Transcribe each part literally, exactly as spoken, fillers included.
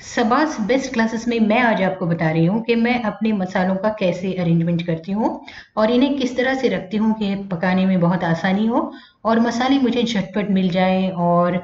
सबास best classes में मैं आज आपको बता रही हूँ कि मैं अपने मसालों का कैसे अरेंजमेंट करती हूँ और इन्हें किस तरह से रखती हूँ कि पकाने में बहुत आसानी हो और मसाले मुझे झटपट मिल जाएं और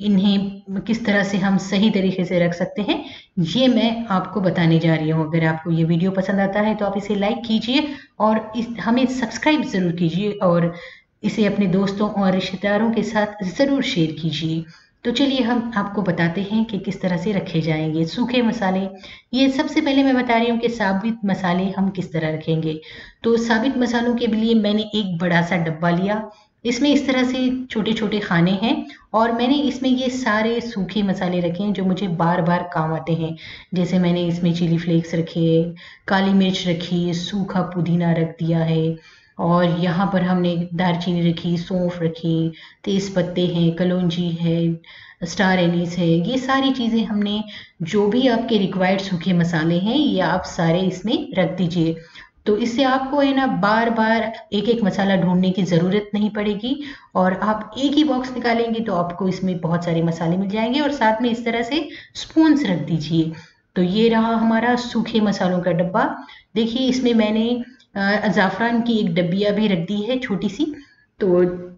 इन्हें किस तरह से हम सही तरीके से रख सकते हैं, ये मैं आपको बताने जा रही हूँ। अगर आपको ये वीडियो पसंद आता है तो आप इसे लाइक कीजिए और इस हमें सब्सक्राइब ज़रूर कीजिए और इसे अपने दोस्तों और रिश्तेदारों के साथ ज़रूर शेयर कीजिए। तो चलिए हम आपको बताते हैं कि किस तरह से रखे जाएंगे सूखे मसाले। ये सबसे पहले मैं बता रही हूँ कि साबित मसाले हम किस तरह रखेंगे। तो साबित मसालों के लिए मैंने एक बड़ा सा डब्बा लिया। इसमें इस तरह से छोटे छोटे खाने हैं और मैंने इसमें ये सारे सूखे मसाले रखे हैं जो मुझे बार बार काम आते हैं। जैसे मैंने इसमें चिली फ्लेक्स रखे, काली मिर्च रखी, सूखा पुदीना रख दिया है और यहाँ पर हमने दालचीनी रखी, सौंफ रखी, तेज पत्ते हैं, कलौंजी है, स्टार एनीस है। ये सारी चीज़ें हमने, जो भी आपके रिक्वायर्ड सूखे मसाले हैं ये आप सारे इसमें रख दीजिए। तो इससे आपको है ना बार बार एक एक मसाला ढूंढने की ज़रूरत नहीं पड़ेगी और आप एक ही बॉक्स निकालेंगे तो आपको इसमें बहुत सारे मसाले मिल जाएंगे। और साथ में इस तरह से स्पून्स रख दीजिए। तो ये रहा हमारा सूखे मसालों का डब्बा। देखिए इसमें मैंने ज़ाफ़रान की एक डब्बिया भी रख दी है छोटी सी। तो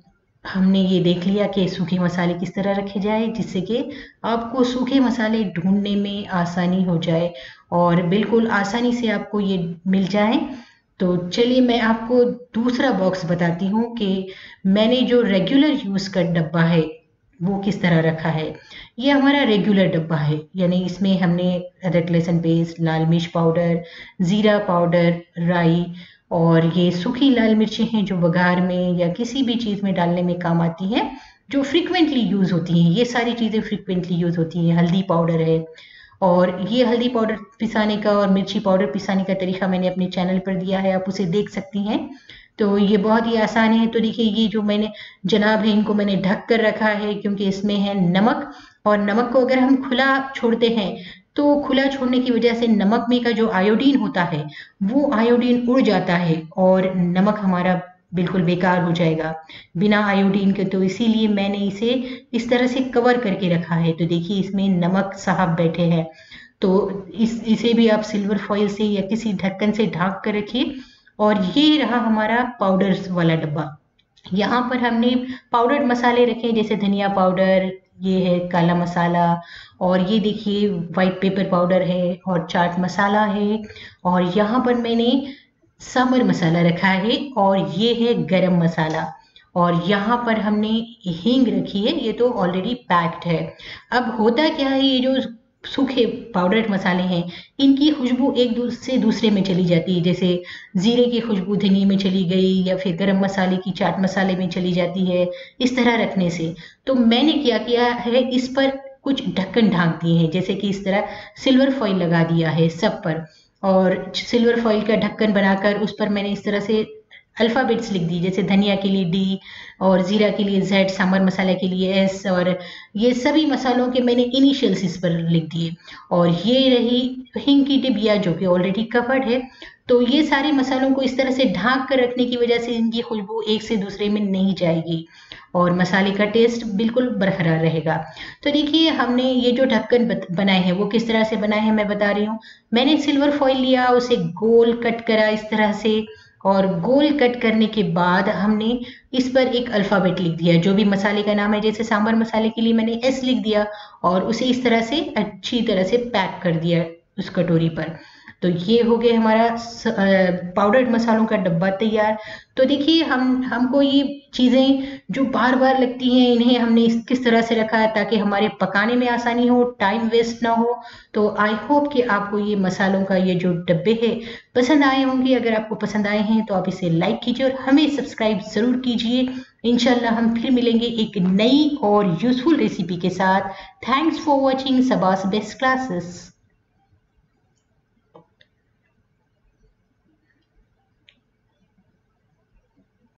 हमने ये देख लिया कि सूखे मसाले किस तरह रखे जाए जिससे कि आपको सूखे मसाले ढूंढने में आसानी हो जाए और बिल्कुल आसानी से आपको ये मिल जाए। तो चलिए मैं आपको दूसरा बॉक्स बताती हूँ कि मैंने जो रेगुलर यूज़ का डब्बा है वो किस तरह रखा है। ये हमारा रेगुलर डब्बा है, यानी इसमें हमने अदरक लहसुन पेस्ट, लाल मिर्च पाउडर, ज़ीरा पाउडर, राई और ये सूखी लाल मिर्चें हैं जो बघार में या किसी भी चीज़ में डालने में काम आती हैं, जो फ्रीक्वेंटली यूज़ होती हैं। ये सारी चीज़ें फ्रीक्वेंटली यूज़ होती हैं। हल्दी पाउडर है और ये हल्दी पाउडर पिसाने का और मिर्ची पाउडर पिसाने का तरीका मैंने अपने चैनल पर दिया है, आप उसे देख सकती हैं। तो ये बहुत ही आसान है। तो देखिए ये जो मैंने जनाब है इनको मैंने ढक कर रखा है क्योंकि इसमें है नमक और नमक को अगर हम खुला छोड़ते हैं तो खुला छोड़ने की वजह से नमक में का जो आयोडीन होता है वो आयोडीन उड़ जाता है और नमक हमारा बिल्कुल बेकार हो जाएगा बिना आयोडीन के। तो इसीलिए मैंने इसे इस तरह से कवर करके रखा है। तो देखिए इसमें नमक साहब बैठे हैं। तो इस इसे भी आप सिल्वर फॉइल से या किसी ढक्कन से ढक कर रखिए। और ये रहा हमारा पाउडर्स वाला डब्बा। यहाँ पर हमने पाउडर्ड मसाले रखे जैसे धनिया पाउडर, ये है काला मसाला और ये देखिए वाइट पेपर पाउडर है और चाट मसाला है और यहाँ पर मैंने सांभर मसाला रखा है और ये है गरम मसाला और यहाँ पर हमने हींग रखी है, ये तो ऑलरेडी पैक्ड है। अब होता क्या है, ये जो सूखे पाउडर्ड मसाले हैं इनकी खुशबू एक दूसरे से दूसरे में चली जाती है। जैसे जीरे की खुशबू धनिये में चली गई या फिर गरम मसाले की चाट मसाले में चली जाती है इस तरह रखने से। तो मैंने क्या किया है, इस पर कुछ ढक्कन ढांक दिए हैं, जैसे कि इस तरह सिल्वर फॉइल लगा दिया है सब पर और सिल्वर फॉइल का ढक्कन बनाकर उस पर मैंने इस तरह से अल्फ़ाबेट्स लिख दी, जैसे धनिया के लिए डी और ज़ीरा के लिए जेड, सांभर मसाला के लिए एस और ये सभी मसालों के मैंने इनिशियल्स इस पर लिख दिए। और ये रही हिंग की डिबिया जो कि ऑलरेडी कवर्ड है। तो ये सारे मसालों को इस तरह से ढांक कर रखने की वजह से इनकी खुशबू एक से दूसरे में नहीं जाएगी और मसाले का टेस्ट बिल्कुल बरकरार रहेगा। तो देखिए हमने ये जो ढक्कन बनाए हैं वो किस तरह से बनाए हैं मैं बता रही हूँ। मैंने सिल्वर फॉइल लिया, उसे गोल कट करा इस तरह से और गोल कट करने के बाद हमने इस पर एक अल्फ़ाबेट लिख दिया जो भी मसाले का नाम है। जैसे सांभर मसाले के लिए मैंने एस लिख दिया और उसे इस तरह से अच्छी तरह से पैक कर दिया उस कटोरी पर। तो ये हो गया हमारा पाउडर्ड मसालों का डब्बा तैयार। तो देखिए हम हमको ये चीज़ें जो बार बार लगती हैं इन्हें हमने इस किस तरह से रखा है ताकि हमारे पकाने में आसानी हो, टाइम वेस्ट ना हो। तो आई होप कि आपको ये मसालों का ये जो डब्बे हैं पसंद आए होंगे। अगर आपको पसंद आए हैं तो आप इसे लाइक कीजिए और हमें सब्सक्राइब ज़रूर कीजिए। इंशाल्लाह हम फिर मिलेंगे एक नई और यूज़फुल रेसिपी के साथ। थैंक्स फॉर वॉचिंग सबास बेस्ट क्लासेस।